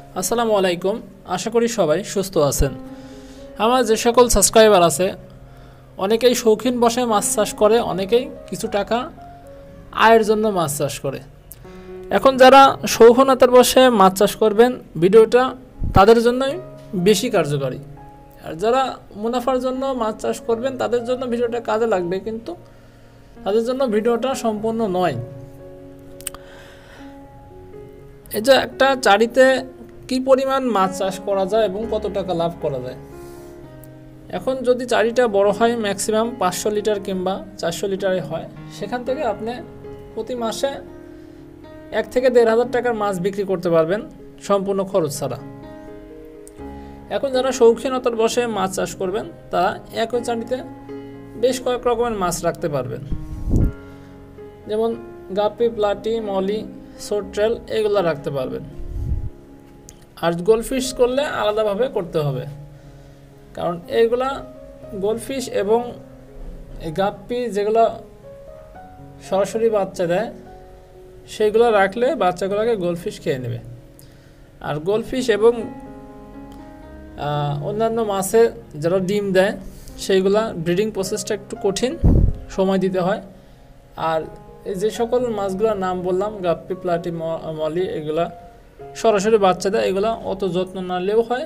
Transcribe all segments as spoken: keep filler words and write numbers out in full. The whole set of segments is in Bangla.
আসসালামু আলাইকুম। আশা করি সবাই সুস্থ আছেন। আমার যে সকল সাবস্ক্রাইবার আছে অনেকেই শৌখিন বসে মাছ চাষ করে, অনেকেই কিছু টাকা আয়ের জন্য মাছ চাষ করে। এখন যারা শৌখিনতার বসে মাছ চাষ করবেন, ভিডিওটা তাদের জন্যই বেশি কার্যকারী। আর যারা মুনাফার জন্য মাছ চাষ করবেন তাদের জন্য ভিডিওটা কাজে লাগবে, কিন্তু তাদের জন্য ভিডিওটা সম্পূর্ণ নয়। এই যে একটা চারিতে কি পরিমাণ মাছ চাষ করা যায় এবং কত টাকা লাভ করা যায়। এখন যদি চারিটা বড় হয়, ম্যাক্সিমাম পাঁচশো লিটার কিংবা চারশো লিটারে হয়, সেখান থেকে আপনি প্রতি মাসে এক থেকে দেড় হাজার টাকার মাছ বিক্রি করতে পারবেন সম্পূর্ণ খরচ ছাড়া। এখন যারা শৌখিনতার বসে মাছ চাষ করবেন তারা একই চারিতে বেশ কয়েক রকমের মাছ রাখতে পারবেন, যেমন গাপ্পি, প্লাটি, মলি, সোট্রেল এগুলো রাখতে পারবেন। আর গোল্ডফিশ করলে আলাদাভাবে করতে হবে, কারণ এইগুলা গোল্ডফিশ এবং এই গাপ্পি যেগুলো সরাসরি বাচ্চা দেয় সেইগুলো রাখলে বাচ্চাগুলোকে গোল্ডফিশ খেয়ে নেবে। আর গোল্ডফিশ এবং অন্যান্য মাছে যারা ডিম দেয় সেইগুলা ব্রিডিং প্রসেসটা একটু কঠিন, সময় দিতে হয়। আর এই যে সকল মাছগুলোর নাম বললাম, গাপ্পি, প্লাটি, মলি, এগুলা সরাসরি বাচ্চা দেয়, এগুলা অত যত্ন না নিলেও হয়।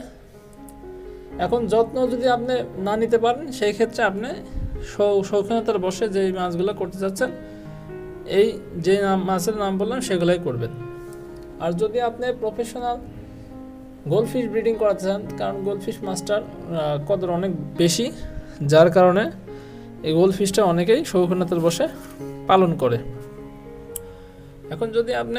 এখন যত্ন যদি আপনি না নিতে পারেন সেই ক্ষেত্রে আপনি শৌখিনতার বসে যে মাছগুলো করতে চাচ্ছেন এই যে মাছের নাম বললাম সেগুলাই করবেন। আর যদি আপনি প্রফেশনাল গোল্ডফিশ ব্রিডিং করাতে চান, কারণ গোল্ডফিশ মাছটার কদর অনেক বেশি, যার কারণে এই গোল্ডফিশটা অনেকেই শৌখিনতার বসে পালন করে। এখন যদি আপনি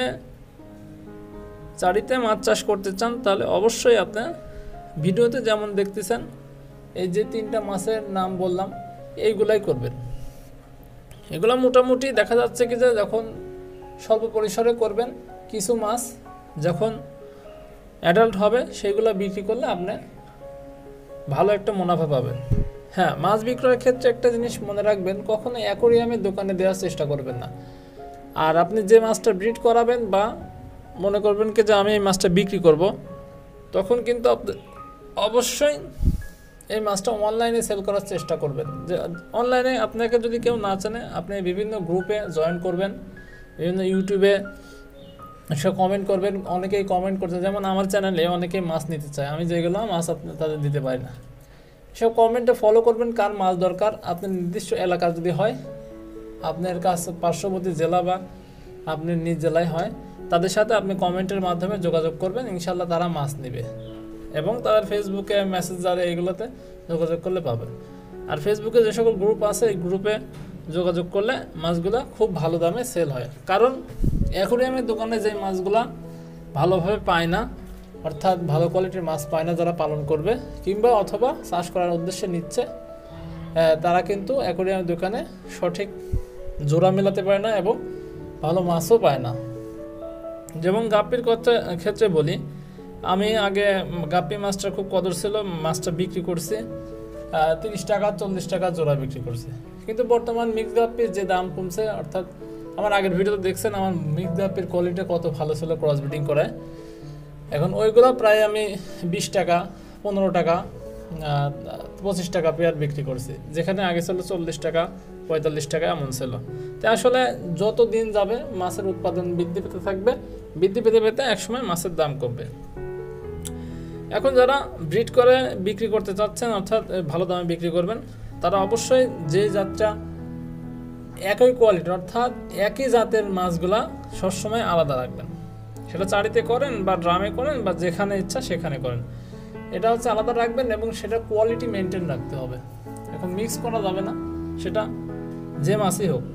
চারিতে মাছ চাষ করতে চান তাহলে অবশ্যই আপনি ভিডিওতে যেমন দেখতেছেন এই যে তিনটা মাছের নাম বললাম এইগুলাই করবেন। এগুলো মোটামুটি দেখা যাচ্ছে কি যে যখন স্বল্প পরিসরে করবেন, কিছু মাছ যখন অ্যাডাল্ট হবে সেগুলো বিক্রি করলে আপনি ভালো একটা মুনাফা পাবেন। হ্যাঁ, মাছ বিক্রয়ের ক্ষেত্রে একটা জিনিস মনে রাখবেন, কখনো অ্যাকোরিয়ামের দোকানে দেওয়ার চেষ্টা করবেন না। আর আপনি যে মাছটা ব্রিড করাবেন বা মনে করবেন কি যে আমি এই মাছটা বিক্রি করব, তখন কিন্তু অবশ্যই এই মাছটা অনলাইনে সেল করার চেষ্টা করবেন। যে অনলাইনে আপনাকে যদি কেউ না চেনে, আপনি বিভিন্ন গ্রুপে জয়েন করবেন, বিভিন্ন ইউটিউবে সে কমেন্ট করবেন। অনেকেই কমেন্ট করছে, যেমন আমার চ্যানেলে অনেকেই মাছ নিতে চায়, আমি যেগুলো মাছ আপনি তাদের দিতে পারি না। সব কমেন্টে ফলো করবেন কার মাছ দরকার। আপনার নির্দিষ্ট এলাকা যদি হয়, আপনার কাছে পার্শ্ববর্তী জেলা বা আপনার নিজ জেলায় হয়, তাদের সাথে আপনি কমেন্টের মাধ্যমে যোগাযোগ করবেন, ইনশাল্লাহ তারা মাছ নেবে। এবং তাদের ফেসবুকে মেসেঞ্জারে এগুলোতে যোগাযোগ করলে পাবেন। আর ফেসবুকে যে সকল গ্রুপ আছে এই গ্রুপে যোগাযোগ করলে মাছগুলো খুব ভালো দামে সেল হয়। কারণ অ্যাকোরিয়ামের দোকানে যে মাছগুলো ভালোভাবে পায় না, অর্থাৎ ভালো কোয়ালিটির মাছ পায় না যারা পালন করবে কিংবা অথবা চাষ করার উদ্দেশ্যে নিচ্ছে, তারা কিন্তু অ্যাকোরিয়ামের দোকানে সঠিক জোড়া মেলাতে পারে না এবং ভালো মাছও পায় না। যেমন গাপ্পির কথা ক্ষেত্রে বলি, আমি আগে গাপ্পি মাছটা খুব কদর ছিল, মাছটা বিক্রি করছি তিরিশ টাকা চল্লিশ টাকা জোড়া বিক্রি করছি। কিন্তু বর্তমান মিক্স গাপ্পির যে দাম কমছে, অর্থাৎ আমার আগের ভিডিওতে দেখছেন আমার মিক্স গাপ্পির কোয়ালিটি কত ভালো ছিল ক্রস ব্রিডিং করে। এখন ওইগুলো প্রায় আমি বিশ টাকা, পনেরো টাকা, পঁচিশ টাকা পেয়ার বিক্রি করছি, যেখানে আগে ছিল চল্লিশ টাকা, পঁয়তাল্লিশ টাকা এমন ছিল। তাই আসলে যত দিন যাবে মাছের উৎপাদন বৃদ্ধি পেতে থাকবে, বৃদ্ধি পেতে পেতে একসময় মাছের দাম কমবে। এখন যারা ব্রিড করে বিক্রি করতে চাচ্ছেন, অর্থাৎ ভালো দামে বিক্রি করবেন, তারা অবশ্যই যে জাতটা একই কোয়ালিটি অর্থাৎ একই জাতের মাছগুলা সবসময় আলাদা রাখবেন। সেটা চারিতে করেন বা ড্রামে করেন বা যেখানে ইচ্ছা সেখানে করেন, এটা হচ্ছে আলাদা রাখবেন এবং সেটা কোয়ালিটি মেনটেন রাখতে হবে। এখন মিক্স করা যাবে না, সেটা যে মাছই হোক।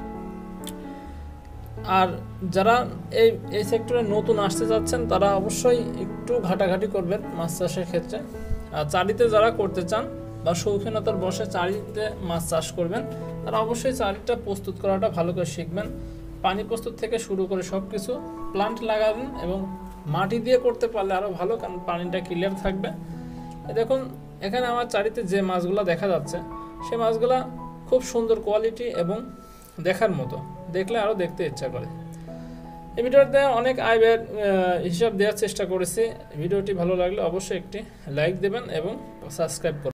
আর যারা এই এই সেক্টরে নতুন আসতে যাচ্ছেন তারা অবশ্যই একটু ঘাটাঘাটি করবেন মাছ চাষের ক্ষেত্রে। আর চারিতে যারা করতে চান বা শৌখিনতার বসে চারিতে মাছ চাষ করবেন, তারা অবশ্যই চারিটা প্রস্তুত করাটা ভালো করে শিখবেন। পানি প্রস্তুত থেকে শুরু করে সব কিছু প্লান্ট লাগাবেন এবং মাটি দিয়ে করতে পারলে আরও ভালো, কারণ পানিটা ক্লিয়ার থাকবে। দেখুন এখানে আমার চারিতে যে মাছগুলো দেখা যাচ্ছে সেই মাছগুলা খুব সুন্দর কোয়ালিটি এবং দেখার মতো, দেখলে আরও দেখতে ইচ্ছা করে। এই ভিডিওতে অনেক আয় ব্যয়ের আহ, হিসাব দেওয়ার চেষ্টা করেছি। ভিডিওটি ভালো লাগলে অবশ্যই একটি লাইক দেবেন এবং সাবস্ক্রাইব করবেন।